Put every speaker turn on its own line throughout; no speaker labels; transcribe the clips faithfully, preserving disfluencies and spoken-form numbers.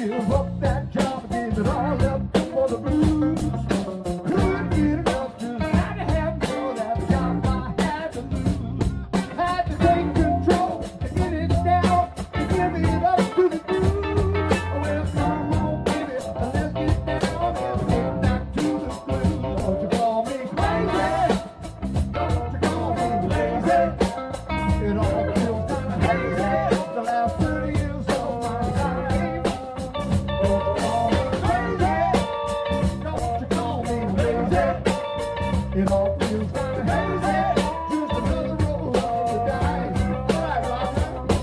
give up that job and give it all up for the blues. Couldn't get enough, just had to have more. That job I had to lose. Had to take control and get it down and give it up to the blues. Well, come on, baby, let's get down and get back to the blues. Don't you call me crazy? Don't you call me lazy? It all feels kind of hazy. The last thirty years of my life. Don't you call me crazy? Don't you call me lazy? It all feels kind of hazy. Just another roll of the dice. All right, Roger.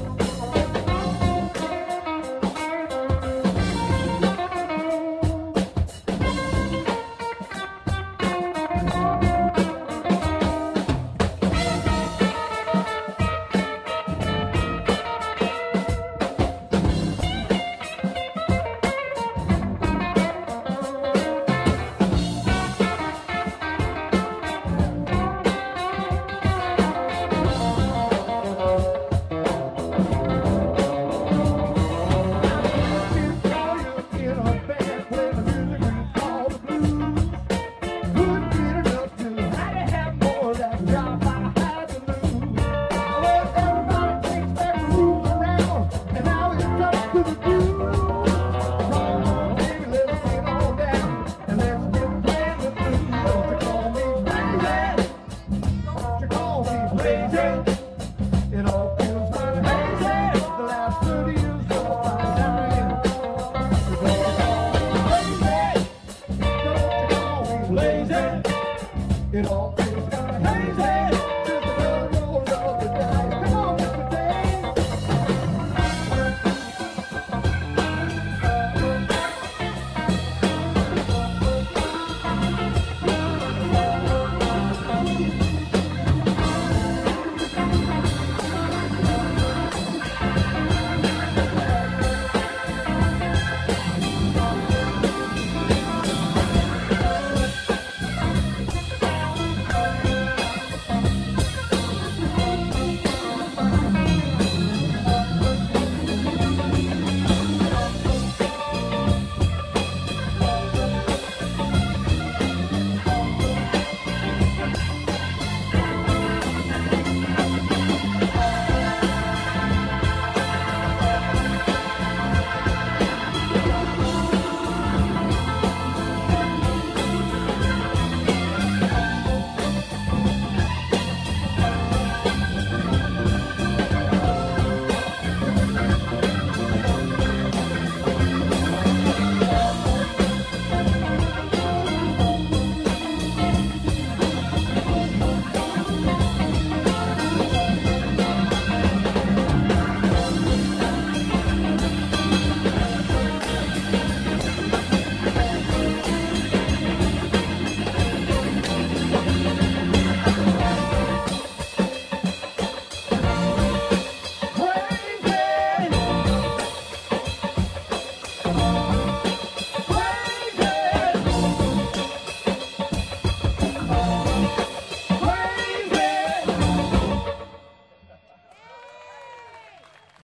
It all feels kind of hazy. The last thirty years of my life. Don't you call me lazy? Don't you call me lazy? It all